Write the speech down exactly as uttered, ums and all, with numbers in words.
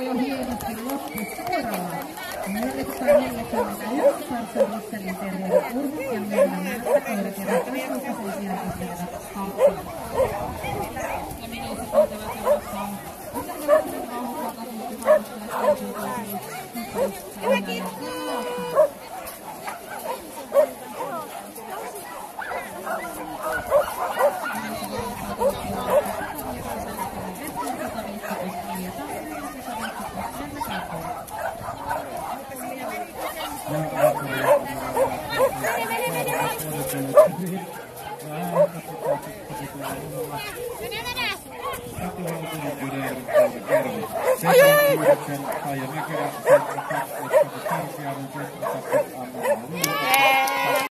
jo hienosti loppusuoralla. neljäsataaneljäkymmentäyksi Sarsan Rysselin Terrierin Urho ja Merna Märkä koira kerätään Sulkasen sijaan pisteellä kaksi. Ja menisi kuitenkin seurassaan. Ai ai ai!